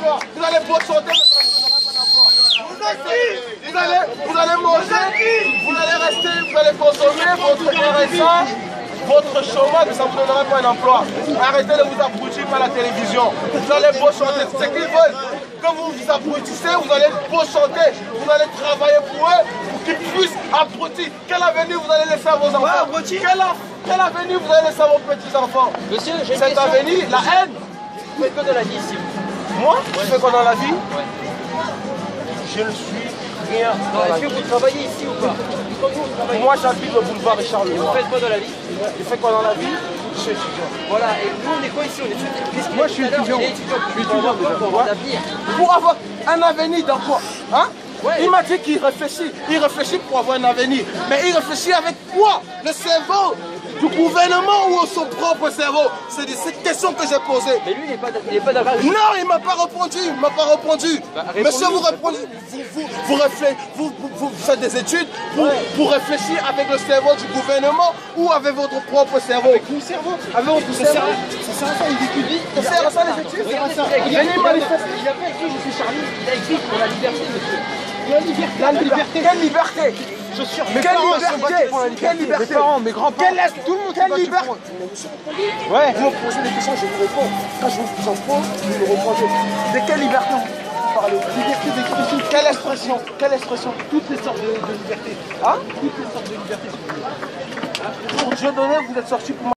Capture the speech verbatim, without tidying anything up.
d'emploi. Vous allez beau chanter, mais ça ne donnera pas d'emploi. Vous allez, vous allez manger, vous allez rester, vous allez consommer votre R S A, votre chômage, mais ça ne vous donnera pas un emploi. Arrêtez de vous abrutir par la télévision. Vous allez beau chanter. C'est ce qu'ils veulent. Quand vous vous abrutissez, vous allez beau chanter. Vous allez travailler pour eux, pour qu'ils puissent abrutir. Quel avenir vous allez laisser à vos enfants? Ouais, quel, quel avenir vous allez laisser à vos petits-enfants? Monsieur, j'ai cet avenir, la haine. Vous faites quoi de la vie ici? Moi, je ouais. fais quoi dans la vie? Ouais. Je ne suis rien. Est-ce que vous travaillez ici ou pas? Vous Moi, j'habite le boulevard Richard Lenoir. Vous faites quoi dans la vie? Je fais quoi dans la vie? Je suis étudiant. Voilà, et nous on est quoi ici? On est étudiant. Moi, je suis étudiant. Il est étudiant. Je suis étudiant déjà. Pour avoir l'avenir. Pour avoir un avenir dans quoi? Hein? Ouais. Il m'a dit qu'il réfléchit. Il réfléchit pour avoir un avenir. Mais il réfléchit avec quoi? Le cerveau du gouvernement ou son propre cerveau? C'est cette question que j'ai posée. Mais lui, il n'est pas, pas d'accord. Non, il ne m'a pas répondu. Il m'a pas répondu. Bah, Monsieur, vous répondez. Vous, vous, vous, réfléchissez, vous, vous, vous faites des études pour, ouais. pour réfléchir avec le cerveau du gouvernement ou avec votre propre cerveau? Avec mon cerveau. Avec votre cerveau. Ça sert à ça, il étudie. Ça sert à ça, les études? Regardez ça. Il a pas écrit, je suis Charlie. Il a écrit pour la liberté, monsieur. La liberté. La liberté. Quelle liberté? Je suis sûr. Mais quelle liberté? Quelle liberté? Mes parents, mes grands-parents. Tout le monde. Quelle liberté? Ouais. Vous me posez des questions, je vous réponds. Quand je vous en pose, vous me répondez. De quelle liberté vous parlez? Liberté d'expression. Quelle expression? Quelle expression? Toutes les sortes de, de liberté. Hein? Toutes les sortes de liberté. Pour Dieu donné, vous êtes sorti pour